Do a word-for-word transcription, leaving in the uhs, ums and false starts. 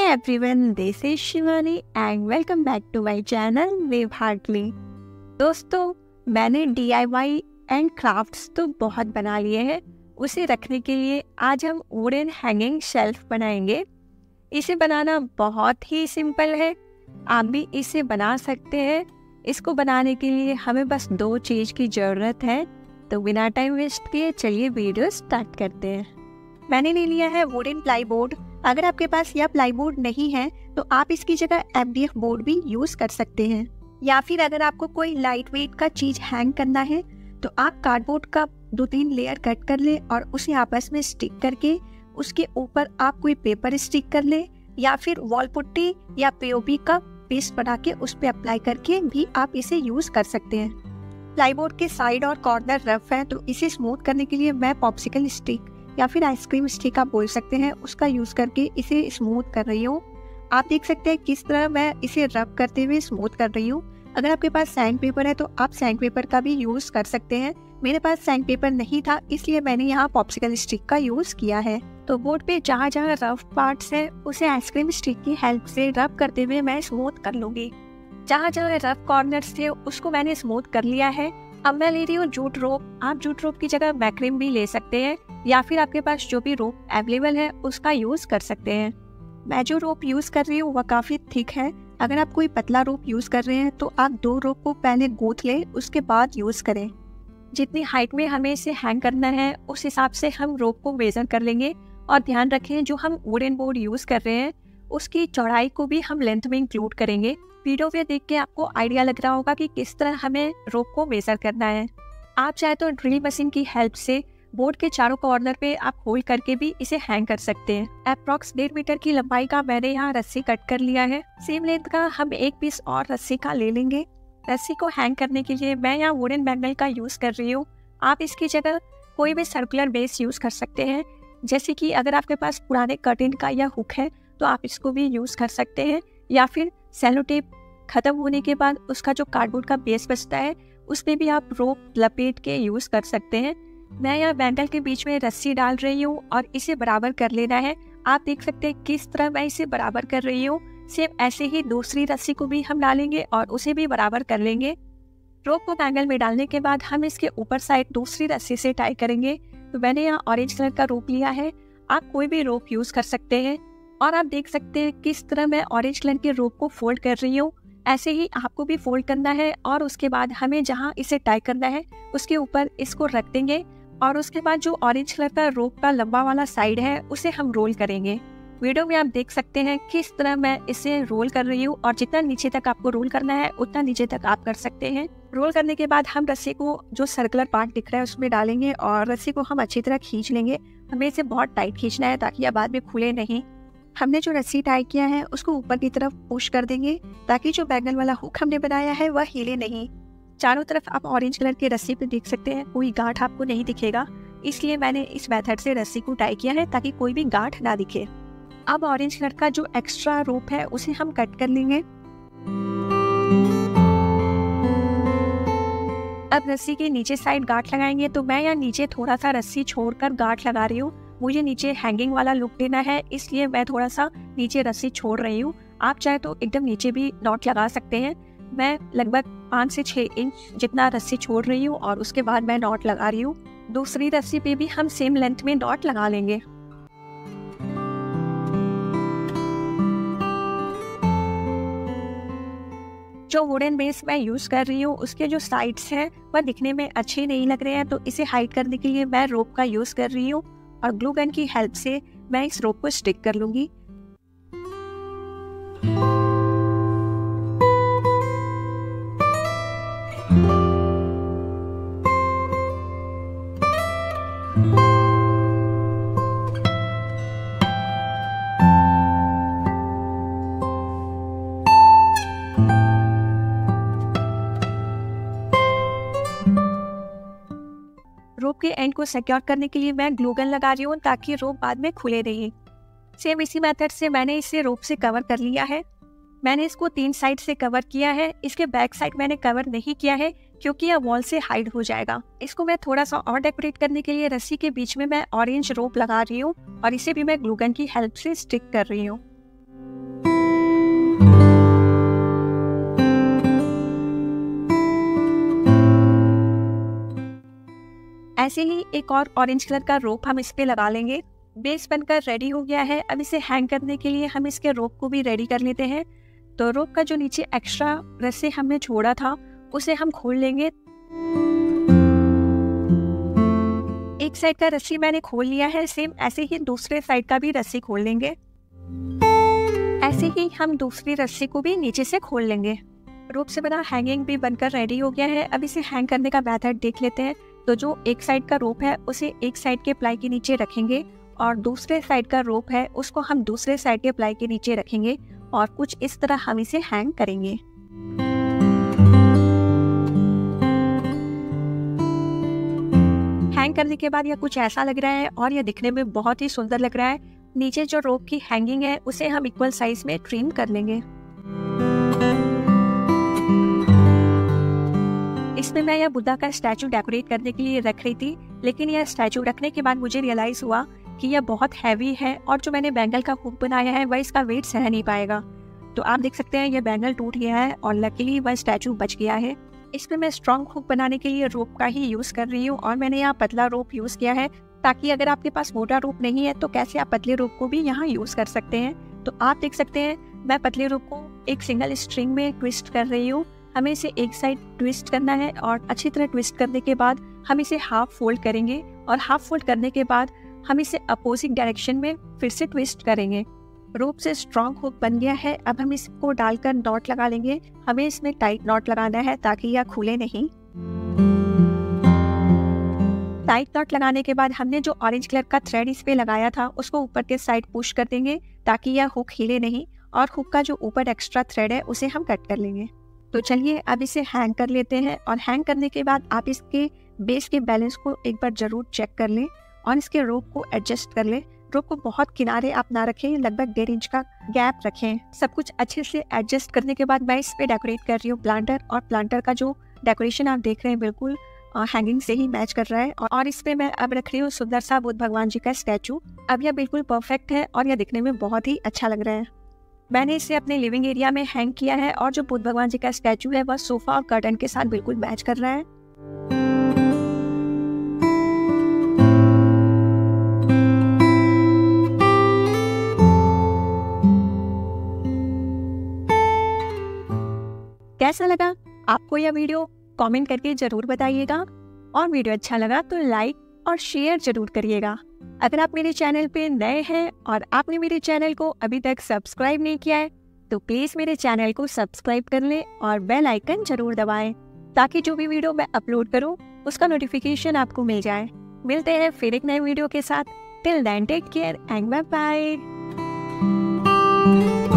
Everyone, this is Shivani and welcome back to my channel Wave Heartly. दोस्तों, मैंने D I Y and crafts तो बहुत बना लिए हैं। उसे रखने के लिए आज हम वुडन हैंगिंग शेल्फ बनाएंगे। इसे बनाना बहुत ही सिंपल है, आप भी इसे बना सकते हैं। इसको बनाने के लिए हमें बस दो चीज़ की ज़रूरत है, तो बिना टाइम वेस्ट किए चलिए वीडियो स्टार्ट करते हैं। मैंने ले लिया है वुडन प्लाईबोर्ड। अगर आपके पास यह प्लाईबोर्ड नहीं है तो आप इसकी जगह एम डी एफ बोर्ड भी यूज़ कर सकते हैं, या फिर अगर आपको कोई लाइट वेट का चीज़ हैंग करना है तो आप कार्डबोर्ड का दो तीन लेयर कट कर ले और उसे आपस में स्टिक करके उसके ऊपर आप कोई पेपर स्टिक कर ले, या फिर वॉल पुट्टी या पी ओ पी का पेस्ट बना के उस पर अप्लाई करके भी आप इसे यूज़ कर सकते हैं। प्लाईबोर्ड के साइड और कॉर्नर रफ है, तो इसे स्मूथ करने के लिए मैं पॉप्सिकल स्टिक या फिर आइसक्रीम स्टिक आप बोल सकते हैं, उसका यूज़ करके इसे स्मूथ कर रही हूँ। आप देख सकते हैं किस तरह मैं इसे रब करते हुए स्मूथ कर रही हूँ। अगर आपके पास सैंड पेपर है तो आप सैंड पेपर का भी यूज़ कर सकते हैं। मेरे पास सैंड पेपर नहीं था, इसलिए मैंने यहाँ पॉप्सिकल स्टिक का यूज़ किया है। तो बोर्ड पे जहाँ जहाँ रफ पार्ट्स है उसे आइसक्रीम स्टिक की हेल्प से रब करते हुए मैं स्मूथ कर लूँगी। जहाँ जहाँ रफ कॉर्नर्स थे उसको मैंने स्मूथ कर लिया है। अब मैं ले रही हूँ जूट रोप। आप जूट रोप की जगह मैक्रिम भी ले सकते हैं, या फिर आपके पास जो भी रोप अवेलेबल है उसका यूज़ कर सकते हैं। मैं जो रोप यूज़ कर रही हूँ वह काफ़ी थिक है। अगर आप कोई पतला रोप यूज़ कर रहे हैं तो आप दो रोप को पहले गूंथ लें, उसके बाद यूज़ करें। जितनी हाइट में हमें इसे हैंग करना है उस हिसाब से हम रोप को मेजर कर लेंगे। और ध्यान रखें, जो हम वुडन बोर्ड यूज़ कर रहे हैं उसकी चौड़ाई को भी हम लेंथ में इंक्लूड करेंगे। वीडियो में देख के आपको आइडिया लग रहा होगा कि किस तरह हमें रोप को मेजर करना है। आप चाहे तो ड्रिल मशीन की हेल्प से बोर्ड के चारों कॉर्नर पे आप होल्ड करके भी इसे हैंग कर सकते हैं। अप्रॉक्स डेढ़ मीटर की लंबाई का मैंने यहाँ रस्सी कट कर लिया है। सेम लेंथ का हम एक पीस और रस्सी का ले लेंगे। रस्सी को हैंग करने के लिए मैं यहाँ वुडन बैंगल का यूज़ कर रही हूँ। आप इसकी जगह कोई भी सर्कुलर बेस यूज़ कर सकते हैं, जैसे कि अगर आपके पास पुराने कर्टेन का या हुक है तो आप इसको भी यूज़ कर सकते हैं, या फिर सेलो टेप ख़त्म होने के बाद उसका जो कार्डबोर्ड का बेस बचता है उसमें भी आप रोप लपेट के यूज़ कर सकते हैं। मैं यहाँ बैंगल के बीच में रस्सी डाल रही हूँ और इसे बराबर कर लेना है। आप देख सकते हैं किस तरह मैं इसे बराबर कर रही हूँ। सेम ऐसे ही दूसरी रस्सी को भी हम डालेंगे और उसे भी बराबर कर लेंगे। रोप को बैंगल में डालने के बाद हम इसके ऊपर साइड दूसरी रस्सी से टाई करेंगे। तो मैंने यहाँ ऑरेंज कलर का रोप लिया है, आप कोई भी रोप यूज़ कर सकते हैं। और आप देख सकते हैं किस तरह मैं ऑरेंज कलर के रोप को फोल्ड कर रही हूँ। ऐसे ही आपको भी फोल्ड करना है और उसके बाद हमें जहाँ इसे टाई करना है उसके ऊपर इसको रख देंगे, और उसके बाद जो ऑरेंज कलर का रोप का लंबा वाला साइड है उसे हम रोल करेंगे। वीडियो में आप देख सकते हैं किस तरह मैं इसे रोल कर रही हूँ, और जितना नीचे तक आपको रोल करना है उतना नीचे तक आप कर सकते हैं। रोल करने के बाद हम रस्सी को जो सर्कुलर पार्ट दिख रहा है उसमें डालेंगे और रस्सी को हम अच्छी तरह खींच लेंगे। हमें इसे बहुत टाइट खींचना है ताकि यह बाद में खुले नहीं। हमने जो रस्सी टाई किया है उसको ऊपर की तरफ पुश कर देंगे ताकि जो बैंगल वाला हुक हमने बनाया है वह हिले नहीं। चारों तरफ आप ऑरेंज कलर की रस्सी पे देख सकते हैं कोई गांठ आपको नहीं दिखेगा, इसलिए मैंने इस मेथड से रस्सी को टाई किया है ताकि कोई भी गांठ ना दिखे। अब ऑरेंज कलर का जो एक्स्ट्रा रोप है उसे हम कट कर लेंगे। अब रस्सी के नीचे साइड गांठ लगाएंगे, तो मैं यहाँ नीचे थोड़ा सा रस्सी छोड़कर गांठ लगा रही हूँ। मुझे नीचे हैंगिंग वाला लुक देना है, इसलिए मैं थोड़ा सा नीचे रस्सी छोड़ रही हूँ। आप चाहे तो एकदम नीचे भी नॉट लगा सकते हैं। मैं लगभग पाँच से छः इंच जितना रस्सी छोड़ रही हूँ और उसके बाद मैं नॉट लगा रही हूँ। दूसरी रस्सी पे भी हम सेम लेंथ में नॉट लगा लेंगे। जो वुडन बेस मैं यूज़ कर रही हूँ उसके जो साइड्स हैं वह दिखने में अच्छे नहीं लग रहे हैं, तो इसे हाइड करने के लिए मैं रोप का यूज़ कर रही हूँ और ग्लू गन की हेल्प से मैं इस रोप को स्टिक कर लूँगी। रोप के एंड को सिक्योर करने के लिए मैं ग्लू गन लगा रही हूँ ताकि रोप बाद में खुले नहीं। सेम इसी मेथड से मैंने इसे रोप से कवर कर लिया है। मैंने इसको तीन साइड से कवर किया है। इसके बैक साइड मैंने कवर नहीं किया है क्योंकि यह वॉल से हाइड हो जाएगा। इसको मैं थोड़ा सा और डेकोरेट करने के लिए रस्सी के बीच में मैं ऑरेंज रोप लगा रही हूँ और इसे भी मैं ग्लू गन की हेल्प से स्टिक कर रही हूँ। ऐसे ही एक और ऑरेंज कलर का रोप हम इस पे लगा लेंगे। बेस बनकर रेडी हो गया है। अब इसे हैंग करने के लिए हम इसके रोप को भी रेडी कर लेते हैं। तो रोप का जो नीचे एक्स्ट्रा रस्सी हमने छोड़ा था उसे हम खोल लेंगे। एक साइड का रस्सी मैंने खोल लिया है, सेम ऐसे ही दूसरे साइड का भी रस्सी खोल लेंगे। ऐसे ही हम दूसरी रस्सी को भी नीचे से खोल लेंगे। रोप से बना हैंगिंग भी बनकर रेडी हो गया है। अब इसे हैंग करने का मेथड देख लेते हैं। तो जो एक साइड का रोप है उसे एक साइड के प्लाई के नीचे रखेंगे और दूसरे साइड का रोप है उसको हम दूसरे साइड के प्लाई के नीचे रखेंगे और कुछ इस तरह हम इसे हैंग करेंगे। हैंग करने के बाद यह कुछ ऐसा लग रहा है और यह दिखने में बहुत ही सुंदर लग रहा है। नीचे जो रोप की हैंगिंग है उसे हम इक्वल साइज में ट्रिम कर लेंगे। इसमें मैं यह बुद्धा का स्टैचू डेकोरेट करने के लिए रख रही थी, लेकिन यह स्टैचू रखने के बाद मुझे रियलाइज हुआ कि यह बहुत हैवी है और जो मैंने बैंगल का हुक बनाया है वह इसका वेट सह नहीं पाएगा। तो आप देख सकते हैं यह बैंगल टूट गया है और लकीली वह स्टैचू बच गया है। इसमें मैं स्ट्रॉन्ग हुक बनाने के लिए रोप का ही यूज कर रही हूँ और मैंने यहाँ पतला रोप यूज किया है, ताकि अगर आपके पास मोटा रोप नहीं है तो कैसे आप पतले रोप को भी यहाँ यूज कर सकते हैं। तो आप देख सकते हैं मैं पतले रोप को एक सिंगल स्ट्रिंग में ट्विस्ट कर रही हूँ। हमें इसे एक साइड ट्विस्ट करना है और अच्छी तरह ट्विस्ट करने के बाद हम इसे हाफ फोल्ड करेंगे और हाफ फोल्ड करने के बाद हम इसे अपोजिट डायरेक्शन में फिर से ट्विस्ट करेंगे। रोप से स्ट्रॉन्ग हुक बन गया है। अब हम इसको डालकर नॉट लगा लेंगे। हमें इसमें टाइट नॉट लगाना है ताकि यह खुले नहीं। टाइट नॉट लगाने के बाद हमने जो ऑरेंज कलर का थ्रेड इस पे लगाया था उसको ऊपर के साइड पुश कर देंगे ताकि यह हुक हिले नहीं, और हुक का जो ऊपर एक्स्ट्रा थ्रेड है उसे हम कट कर लेंगे। तो चलिए अब इसे हैंग कर लेते हैं और हैंग करने के बाद आप इसके बेस के बैलेंस को एक बार जरूर चेक कर लें और इसके रोप को एडजस्ट कर लें। रोप को बहुत किनारे आप ना रखें, लगभग डेढ़ इंच का गैप रखें। सब कुछ अच्छे से एडजस्ट करने के बाद मैं इस पे डेकोरेट कर रही हूँ प्लांटर, और प्लांटर का जो डेकोरेशन आप देख रहे हैं बिल्कुल हैंगिंग से ही मैच कर रहा है। और इस पे मैं अब रख रही हूँ सुंदर सा बुद्ध भगवान जी का स्टैचू। अब यह बिल्कुल परफेक्ट है और यह दिखने में बहुत ही अच्छा लग रहा है। मैंने इसे अपने लिविंग एरिया में हैंग किया है और जो बुद्ध भगवान जी का स्टैचू है वह सोफा और कर्टन के साथ बिल्कुल मैच कर रहा है। कैसा लगा आपको यह वीडियो? कमेंट करके जरूर बताइएगा, और वीडियो अच्छा लगा तो लाइक और शेयर जरूर करिएगा। अगर आप मेरे चैनल पे नए हैं और आपने मेरे चैनल को अभी तक सब्सक्राइब नहीं किया है तो प्लीज मेरे चैनल को सब्सक्राइब कर लें और बेल आइकन जरूर दबाएं, ताकि जो भी वीडियो मैं अपलोड करूं उसका नोटिफिकेशन आपको मिल जाए। मिलते हैं फिर एक नए वीडियो के साथ। Till then take care and bye bye.